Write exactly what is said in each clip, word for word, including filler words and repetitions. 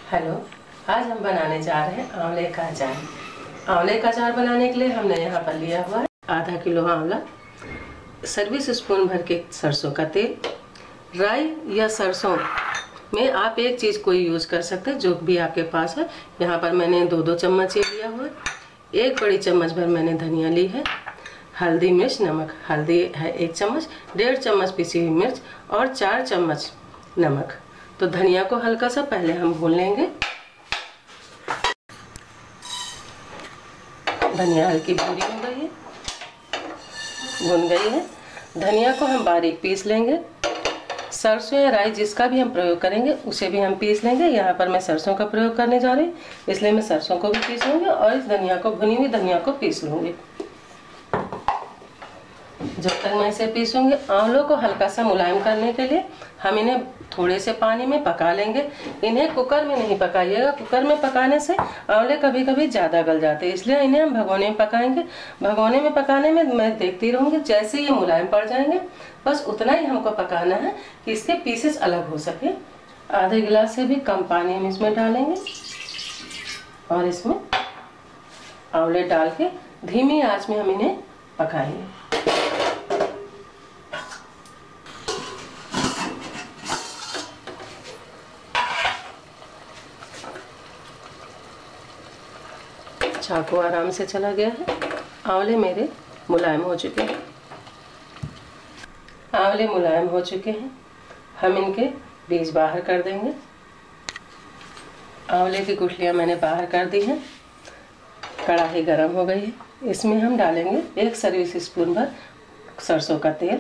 Hello, आज हम बनाने जा रहे हैं आंवले का अचार। आंवले का अचार बनाने के लिए हमने यहाँ पर लिया हुआ है आधा किलो आंवला, सर्विस स्पून भर के सरसों का तेल, राई या सरसों में आप एक चीज़ कोई यूज़ कर सकते हैं जो भी आपके पास है। यहाँ पर मैंने दो दो चम्मच ये लिया हुआ है। एक बड़ी चम्मच भर मैंने धनिया ली है। हल्दी, मिर्च, नमक। हल्दी है एक चम्मच, डेढ़ चम्मच पिसी हुई मिर्च और चार चम्मच नमक। तो धनिया को हल्का सा पहले हम भून लेंगे। धनिया हल्की भूरी हो गई है, भुन गई है। धनिया को हम बारीक पीस लेंगे। सरसों या राई जिसका भी हम प्रयोग करेंगे उसे भी हम पीस लेंगे। यहाँ पर मैं सरसों का प्रयोग करने जा रही हूँ, इसलिए मैं सरसों को भी पीस लूँगी और इस धनिया को, भुनी हुई धनिया को पीस लूँगी। जब तक मैं इसे पीसूंगी, आंवलों को हल्का सा मुलायम करने के लिए हम इन्हें थोड़े से पानी में पका लेंगे। इन्हें कुकर में नहीं पकाइएगा, कुकर में पकाने से आंवले कभी कभी ज़्यादा गल जाते हैं, इसलिए इन्हें हम भगोने में पकाएंगे। भगोने में पकाने में मैं देखती रहूँगी, जैसे ये मुलायम पड़ जाएंगे बस उतना ही हमको पकाना है कि इसके पीसेस अलग हो सके। आधे गिलास से भी कम पानी हम इसमें डालेंगे और इसमें आंवले डाल के धीमी आंच में हम इन्हें पकाएंगे। चाकू आराम से चला गया है। आंवले मेरे मुलायम हो चुके हैं। आंवले मुलायम हो चुके हैं, हम इनके बीज बाहर कर देंगे। आंवले की गुठलियां मैंने बाहर कर दी हैं। कढ़ाई गरम हो गई है, इसमें हम डालेंगे एक सर्विस स्पून भर सरसों का तेल।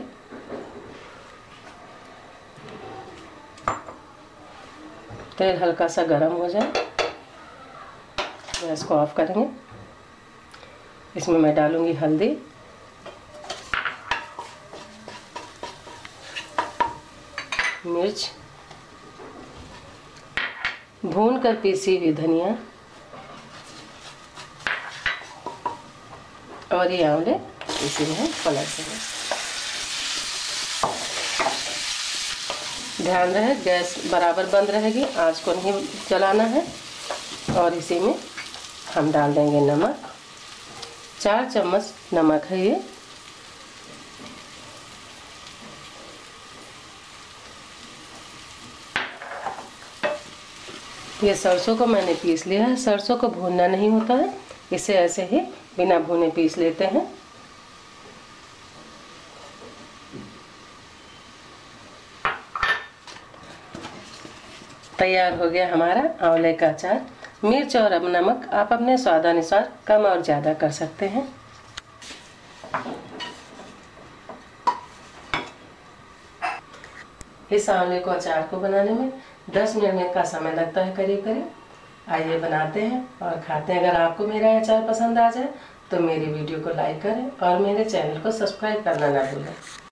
तेल हल्का सा गरम हो जाए, गैस को ऑफ करेंगे। इसमें मैं डालूंगी हल्दी, मिर्च, भून कर पीसी हुई धनिया और ये आंवले इसी में पलट देंगे। ध्यान रहे गैस बराबर बंद रहेगी, आंच को नहीं जलाना है। और इसी में हम डाल देंगे नमक, चार चम्मच नमक है ये। ये सरसों को मैंने पीस लिया है। सरसों को भूनना नहीं होता है, इसे ऐसे ही बिना भुने पीस लेते हैं। तैयार हो गया हमारा आंवले का अचार। मिर्च और अब नमक आप अपने स्वादानुसार कम और ज़्यादा कर सकते हैं। इस आंवले को अचार को बनाने में दस मिनट का समय लगता है करीब करीब। आइए बनाते हैं और खाते हैं। अगर आपको मेरा अचार पसंद आ जाए तो मेरी वीडियो को लाइक करें और मेरे चैनल को सब्सक्राइब करना ना भूलें।